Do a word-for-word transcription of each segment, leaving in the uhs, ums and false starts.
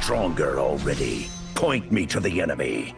stronger already. Point me to the enemy.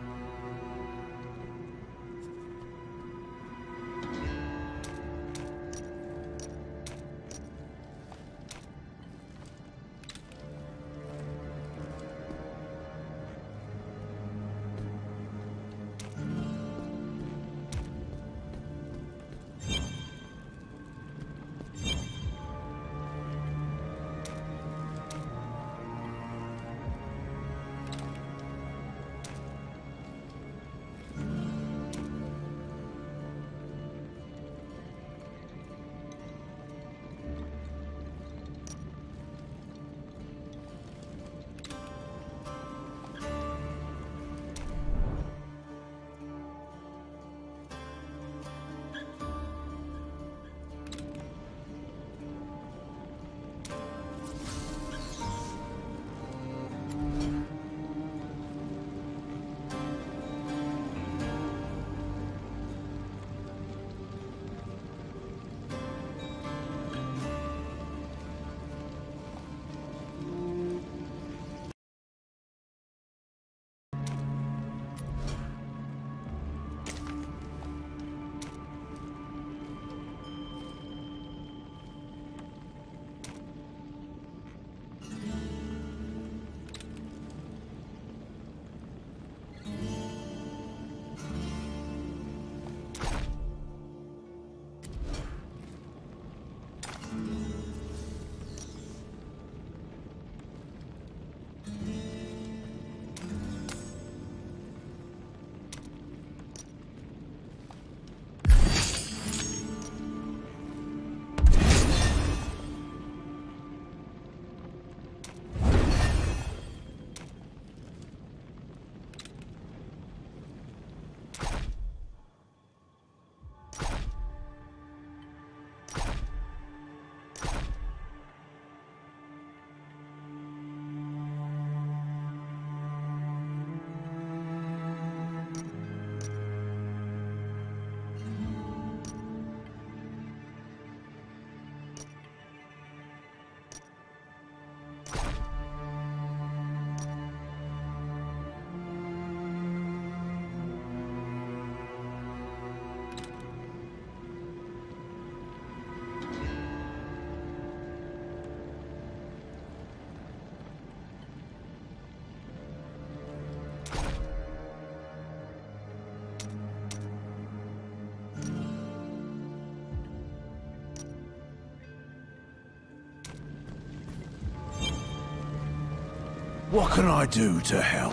What can I do to help?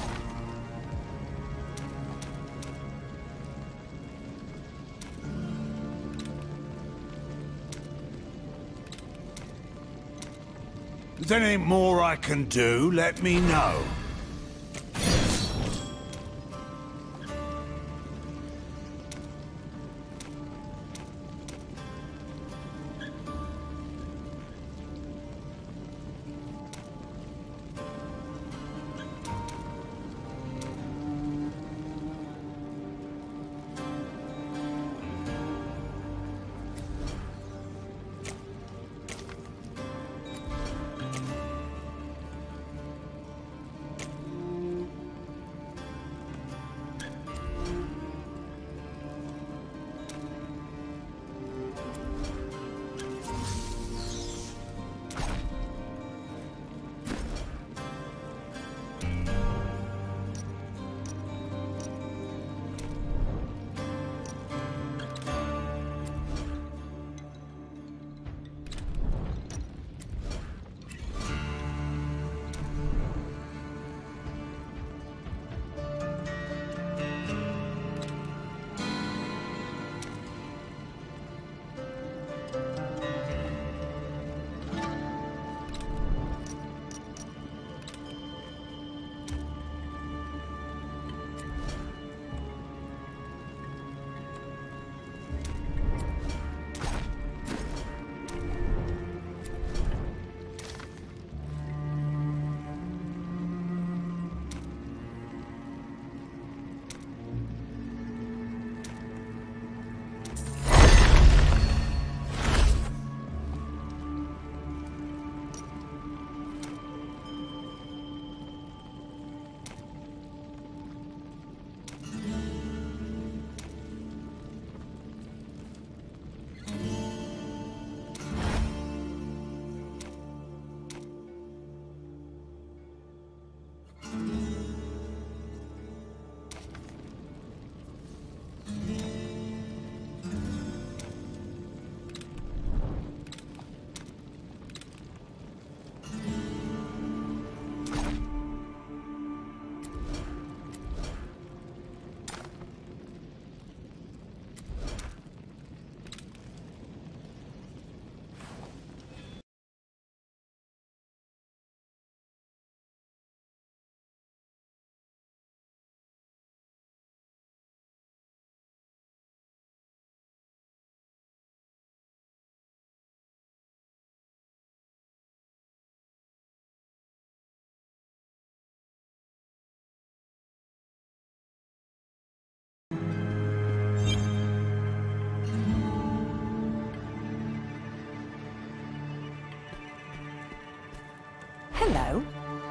Is there anything more I can do? Let me know.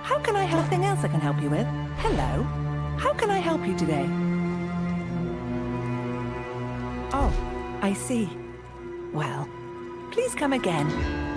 How can I help? Anything else I can help you with? Hello? How can I help you today? Oh, I see. Well, please come again.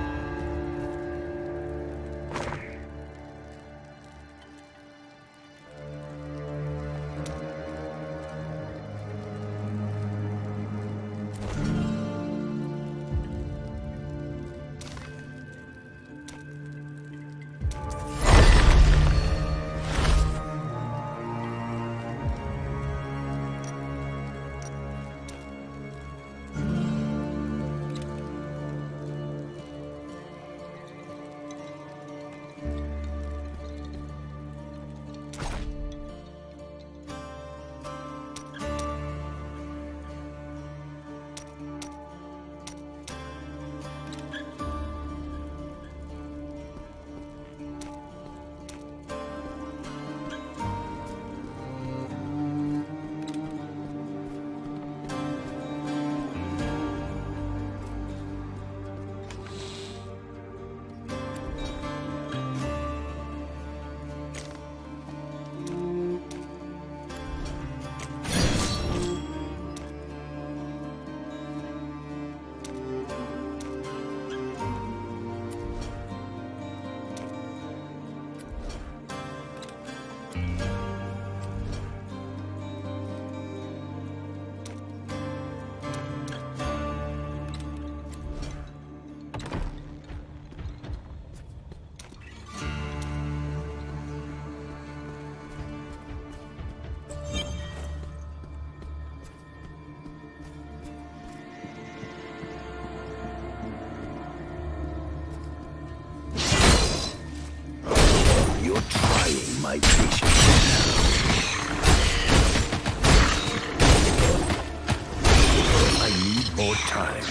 My patience I need more time.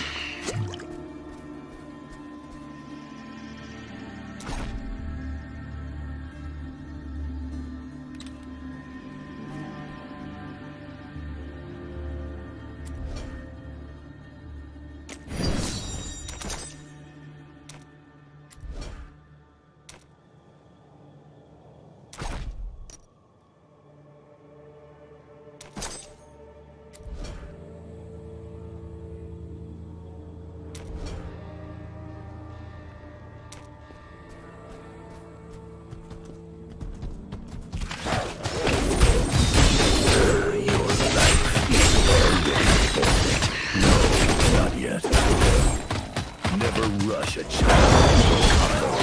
Rush a child.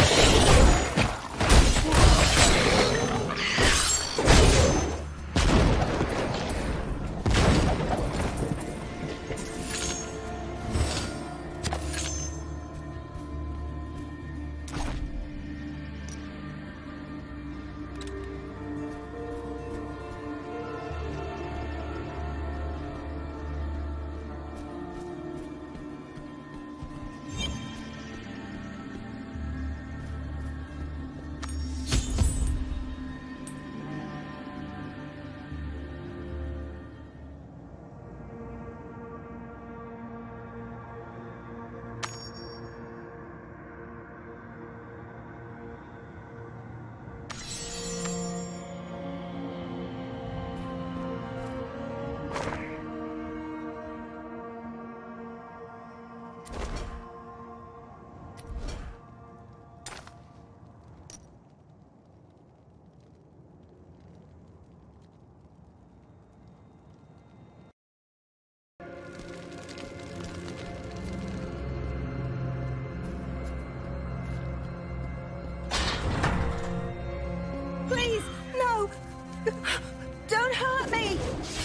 Please, no! Don't hurt me!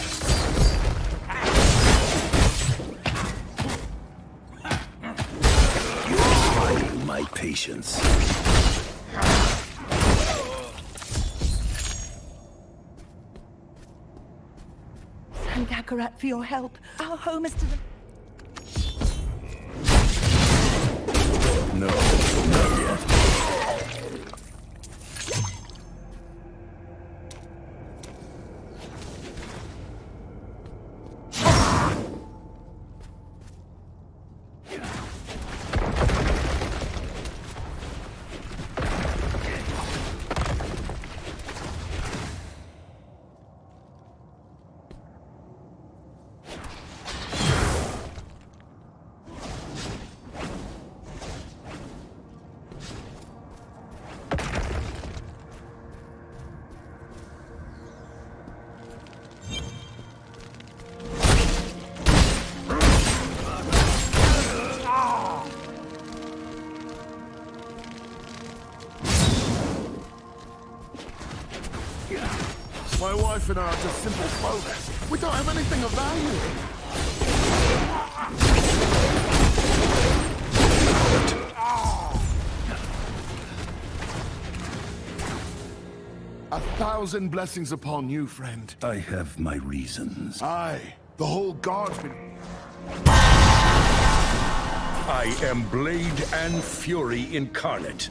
You're trying my patience. Thank Akarat for your help. Our home is to the... No, not yet. Strife and I are just simple folk. We don't have anything of value. A thousand blessings upon you, friend. I have my reasons. Aye, the whole guard's been... I am Blade and Fury incarnate.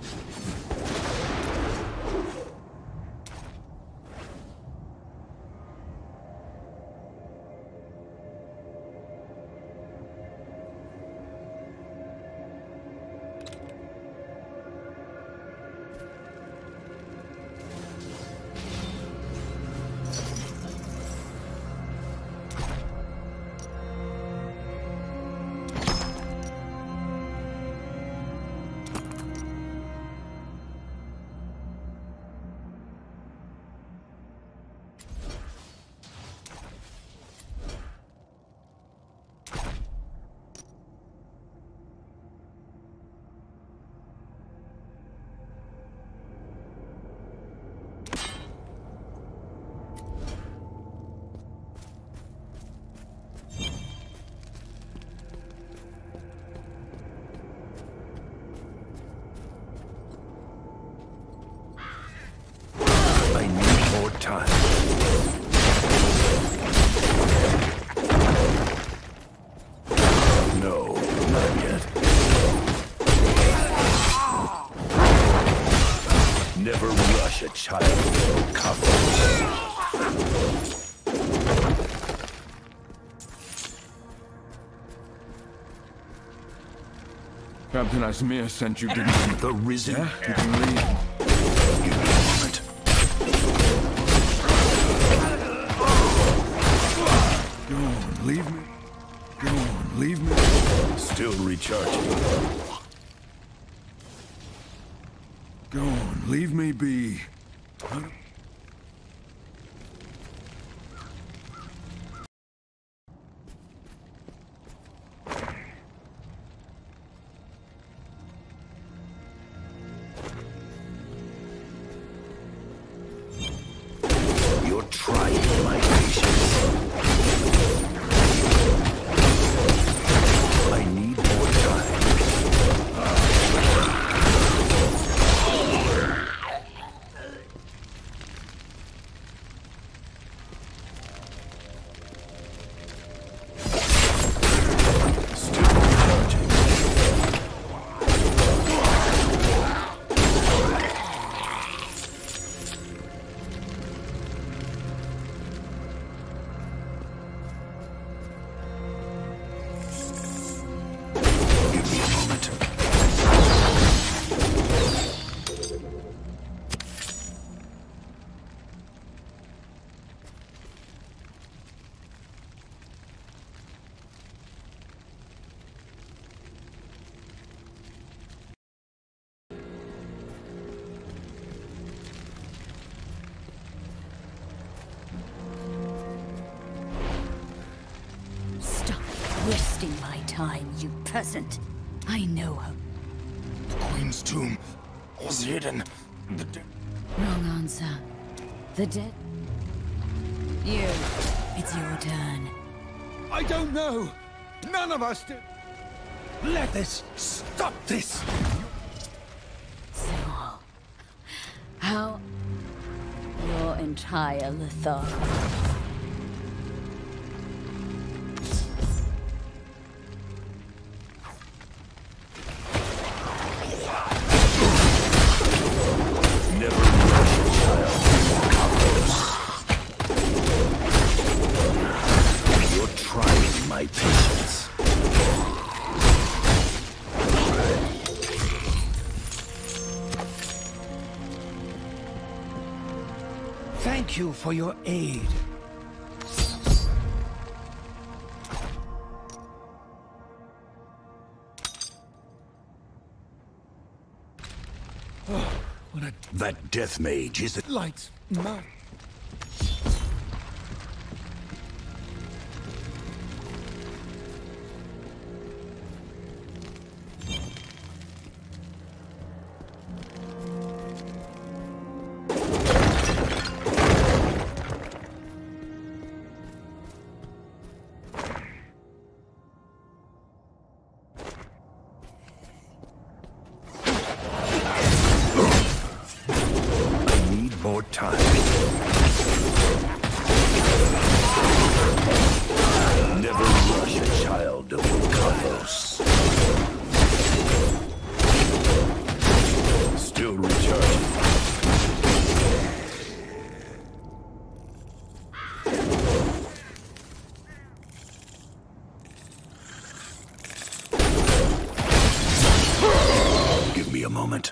I need more time. No, not yet. Never rush a child with no confidence. Captain Asmir sent you, didn't he? The Risen. Yeah? You can leave. Give me a moment. Go on, leave me. Go on, leave me. Still recharging. Go on, leave me be. I don't- You're trying my patience. I need more time. Still recharging. Give me a moment. Stop wasting my time, you peasant. I know her. The Queen's tomb was hidden. The de- Wrong answer. The dead? You. It's your turn. I don't know. None of us did. Let this. Stop this. So, how? Your entire Lothar. Never rush a child with confidence. You're trying my patience. Thank you for your aid. Oh, what a That death mage is it? light man. time. Never rush a child of Kathos. Still recharging. Give me a moment.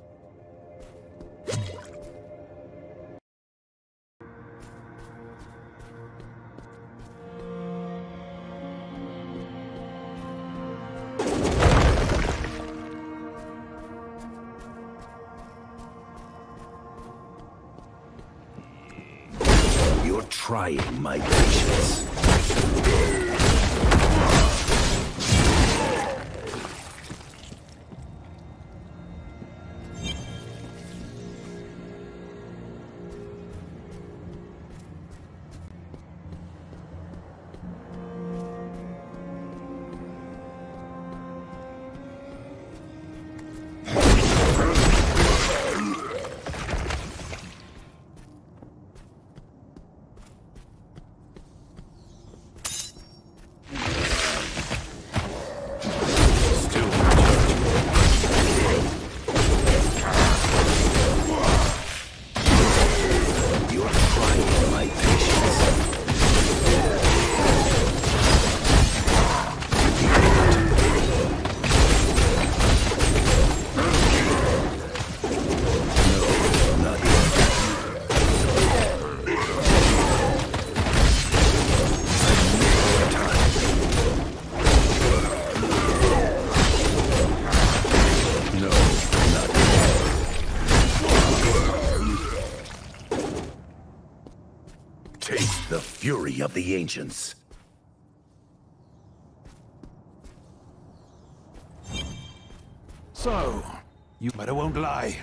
You're trying my patience. Taste the fury of the ancients. So, you better won't lie.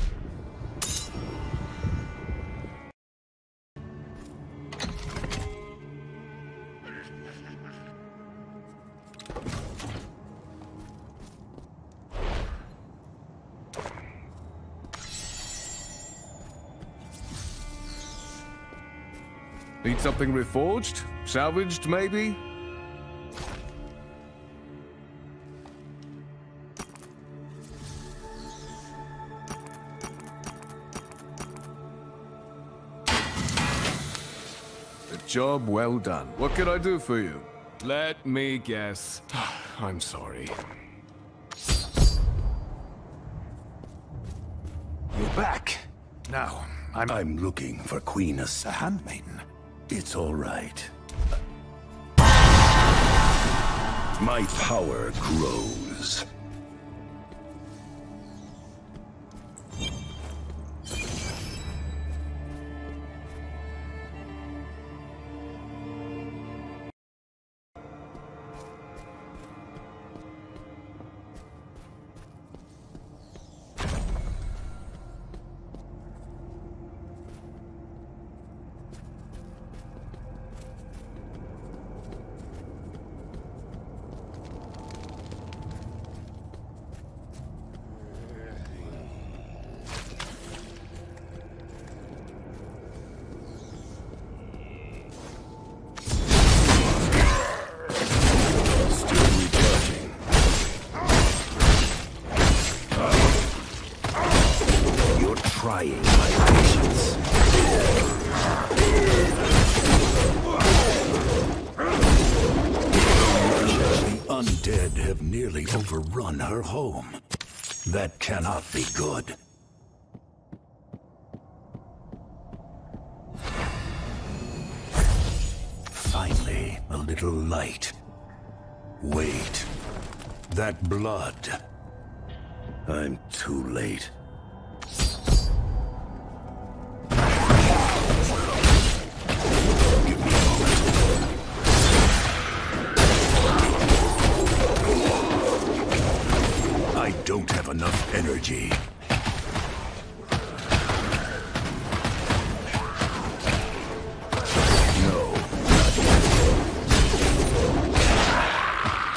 Need something reforged? Salvaged, maybe? A job well done. What can I do for you? Let me guess. I'm sorry. You're back. Now, I'm... I'm looking for Queen As- a handmaiden. It's all right. My power grows. Trying my patience. The undead have nearly overrun her home. That cannot be good. Finally, a little light. Wait. That blood. I'm too late. I don't have enough energy. No, not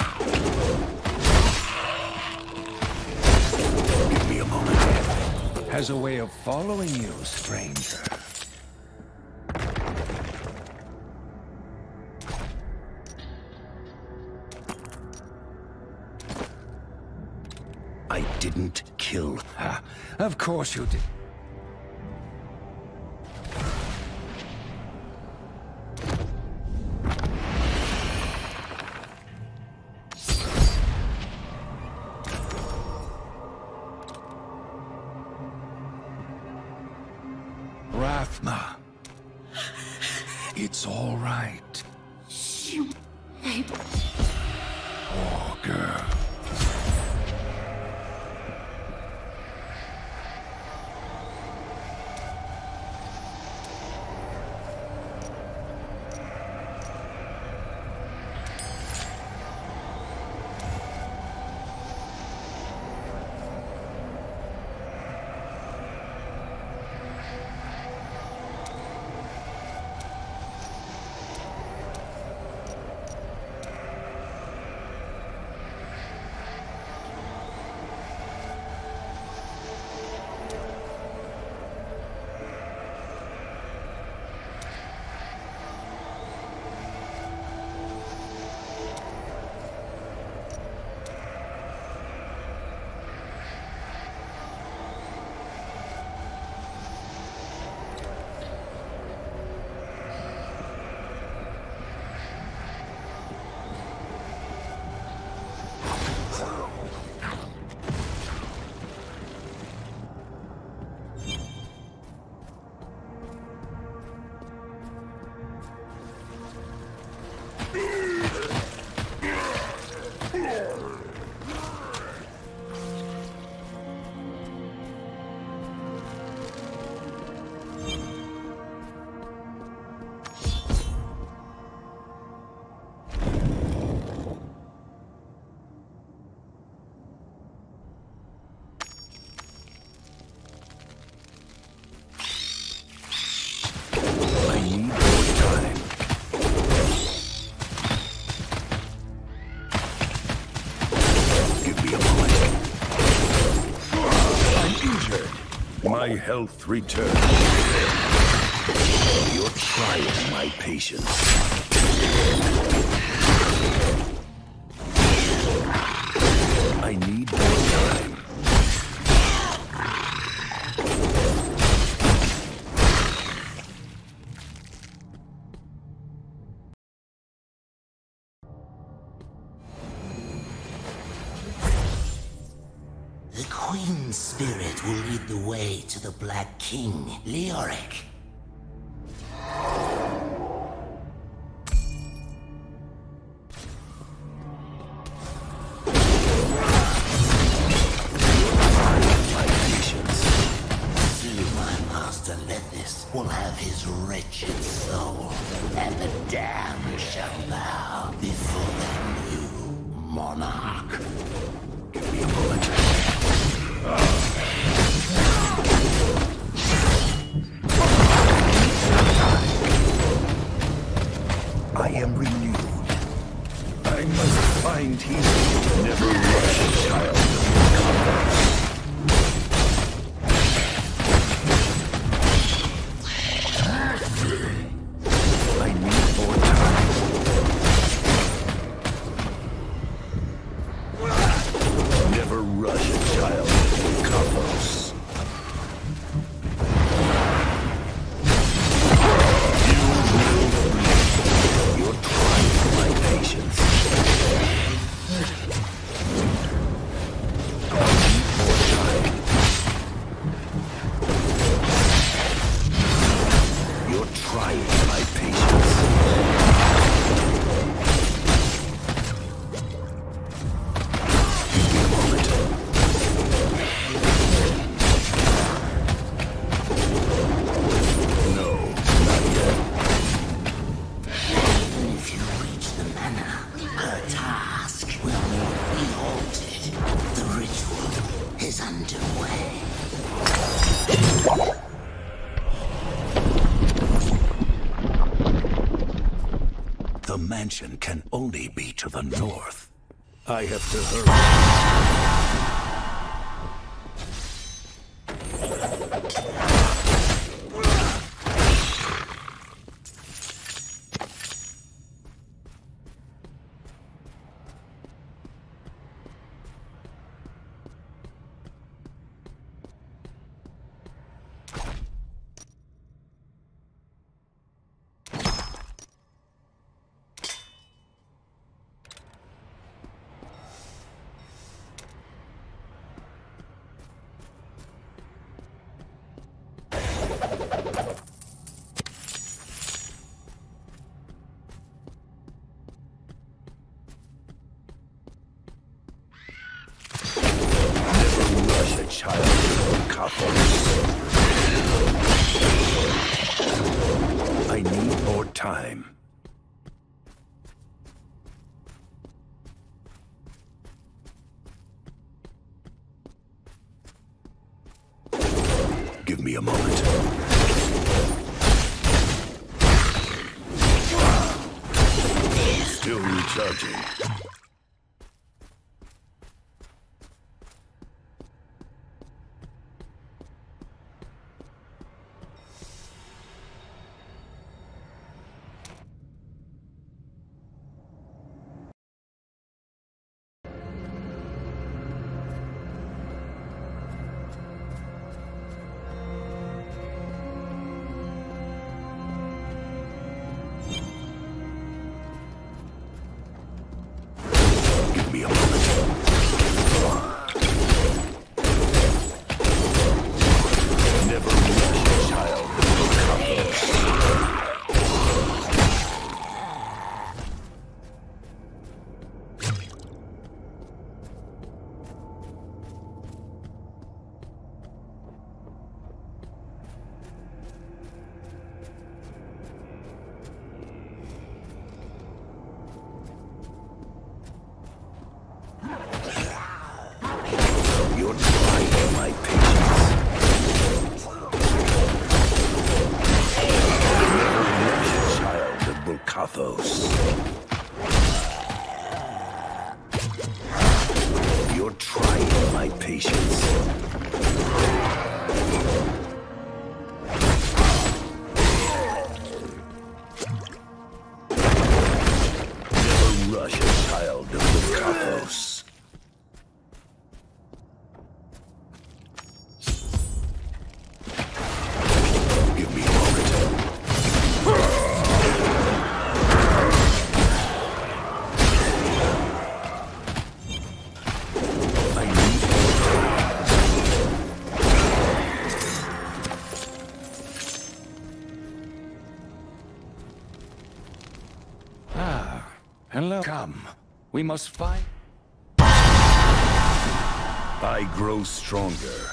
yet. Give me a moment. has a way of following you, stranger. I didn't kill. Ah, of course you did. Rathma. It's all right. You... Poor girl. My health returns. You're trying my patience. I need more time. The Queen's spirit will lead the way to the Black King, Leoric. See my master Lethis will have his wretched soul, and the damned shall bow before their new monarch. Give me a moment. I am renewed. I must find healing. Never rush a child to combat. I need more time. Never rush a child to Kavos. You're trying my patience. I need more time. You're trying my patience. Give me a moment. No, not yet. If you reach the manor, her task will not be halted. The ritual is underway. The mansion can only be to the north. I have to hurry. child of Kathos. I need more time. Give me a moment. Still recharging. You're trying my patience. Never rush a child of the Kathos. Hello. Come. We must fight. I grow stronger.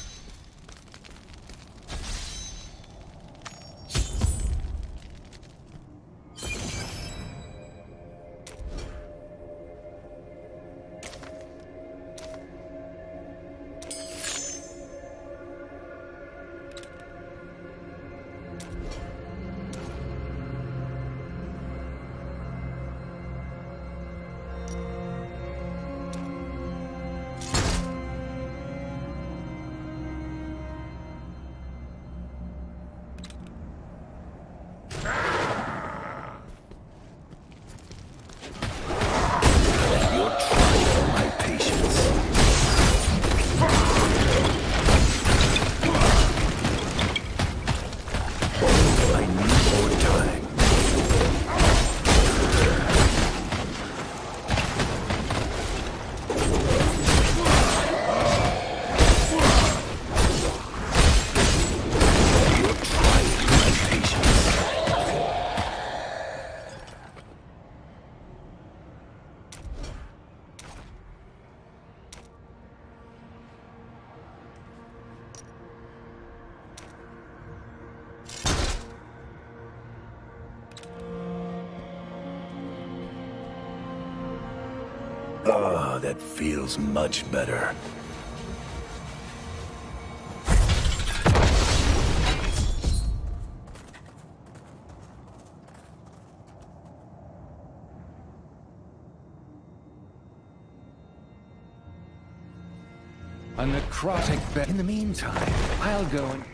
Ah, that feels much better. A necrotic bed. In the meantime, I'll go and...